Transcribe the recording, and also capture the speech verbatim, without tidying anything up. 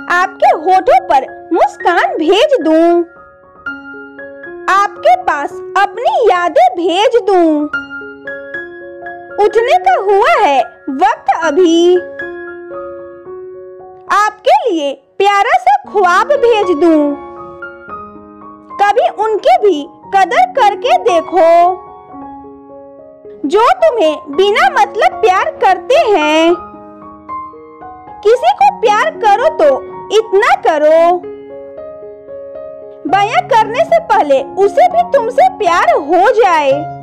आपके होठों पर मुस्कान भेज दूं, आपके पास अपनी यादें भेज दूं। उठने का हुआ है वक्त अभी, आपके लिए प्यारा सा ख्वाब भेज दूं। कभी उनकी भी कदर करके देखो, जो तुम्हें बिना मतलब प्यार करते हैं। किसी को प्यार करो तो इतना करो, बयां करने से पहले उसे भी तुमसे प्यार हो जाए।